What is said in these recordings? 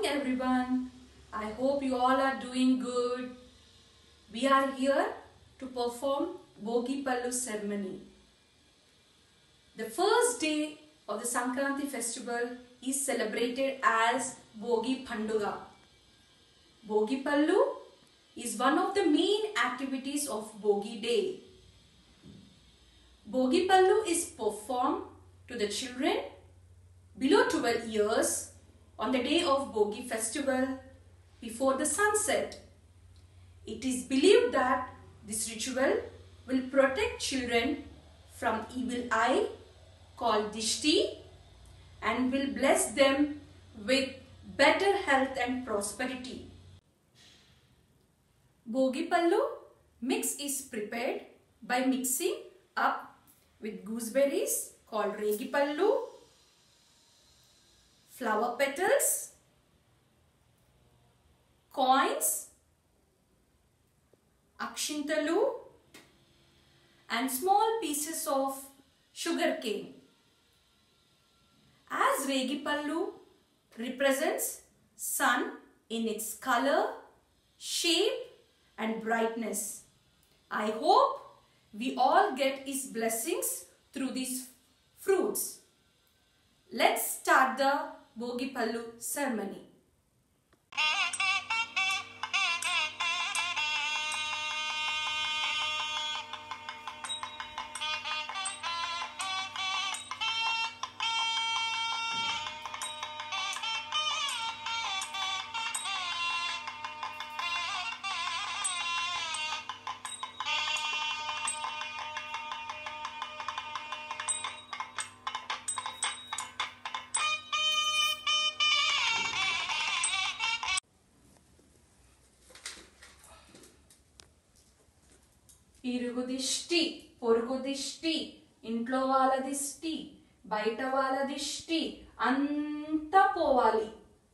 morning everyone. I hope you all are doing good. We are here to perform Bogi Pallu ceremony. The first day of the Sankranti festival is celebrated as Bogi Panduga. Bogi Pallu is one of the main activities of Bogi Day. Bogi Pallu is performed to the children below 12 years on the day of Bogi festival before the sunset. It is believed that this ritual will protect children from evil eye called Dishti and will bless them with better health and prosperity. Bogi Pallu mix is prepared by mixing up with gooseberries called Regi Pallu, flower petals, coins, akshintalu and small pieces of sugar cane. As Regi Pallu represents sun in its color, shape and brightness. I hope we all get his blessings through these fruits. Let's start the Bogi Pallu ceremony. ఇరుగు దిష్టి, పొరుగు దిష్టి, ఇంట్లో వాళ్ళ దిష్టి, బయట వాళ్ళ దిష్టి అంతా పోవాలి.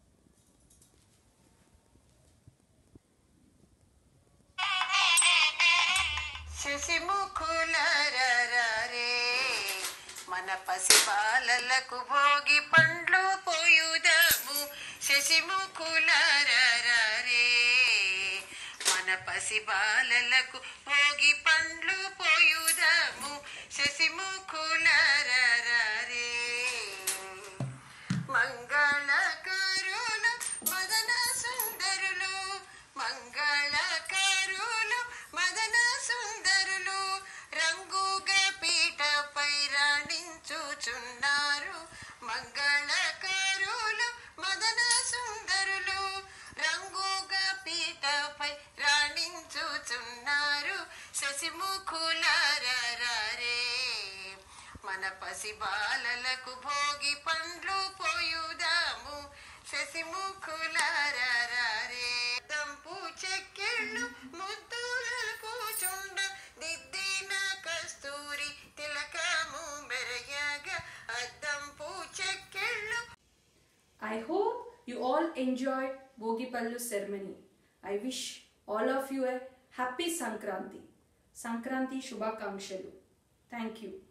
శశిముఖులారారే మన పసిబాలలకు భోగి పండ్లు పోయుదాము. శశిముఖులారారే మన పసిబాలలకు భోగి పండ్లు పోయుదాము. శశిముఖులారారే మంగళకారులు మదన సుందరులు, మంగళకారులు మదన సుందరులు రంగుగా పీఠపై రాణించుచున్నారు. మంగళకారులు మదన సుందరులు రంగుగా పీఠపై రాణించుచున్నారు. శశిముఖులారారే మన పసిబాలలకు భోగి పండ్లు పోయుదాము. శశిముఖులారారే తంపు చెక్కిళ్ళు ముద్దులకు చుండ దిద్దిన కస్తూరి తిలకము మెరయగా అద్దంపు చెక్కిళ్ళు. I hope you all enjoyed Bogi Pallu ceremony. I wish all of you a happy Sankranti. Sankranti Shubhakankshalu. Thank you.